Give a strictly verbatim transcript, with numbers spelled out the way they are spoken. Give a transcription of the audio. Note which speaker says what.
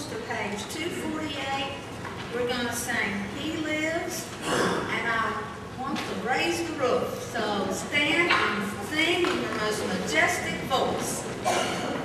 Speaker 1: to page two forty-eight. We're going to sing He Lives, and I want to raise the roof. So stand and sing in your most majestic voice.